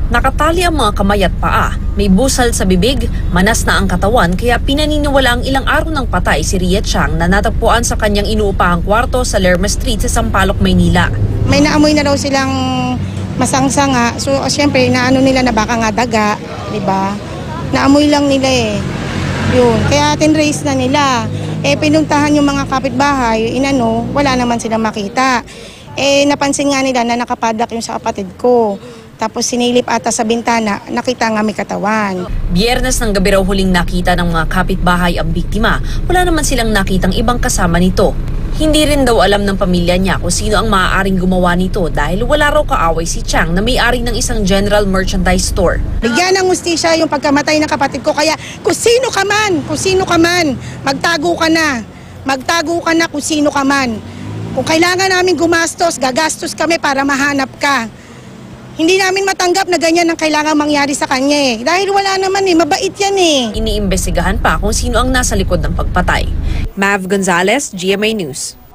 Nakatali ang mga kamay at paa, may busal sa bibig, manas na ang katawan kaya pinaniniwala ang ilang araw ng patay si Serbisyong na natagpuan sa kanyang inuupahang kuwarto sa Lerma Street sa Sampaloc, Maynila. May naamoy na daw silang masangsanga, so syempre inaano nila na baka nga daga, di ba? Naamoy lang nila Yun, kaya tinrace na nila. Pinuntahan yung mga kapitbahay, wala naman silang makita. Napansin nga nila na nakapadlock yung sa kapatid ko. Tapos sinilip ata sa bintana, nakita nga may katawan. Biyernes ng gabi raw huling nakita ng mga kapitbahay ang biktima. Wala naman silang nakitang ibang kasama nito. Hindi rin daw alam ng pamilya niya kung sino ang maaaring gumawa nito dahil wala raw kaaway si Chang na may-ari ng isang general merchandise store. Bigyan ng hustisya yung pagkamatay ng kapatid ko, kaya kung sino ka man, magtago ka na. Magtago ka na kung sino ka man. Kung kailangan namin gumastos, gagastos kami para mahanap ka. Hindi namin matanggap na ganyan ang kailangan mangyari sa kanya Dahil wala naman mabait yan Iniimbestigahan pa kung sino ang nasa likod ng pagpatay. Mav Gonzalez, GMA News.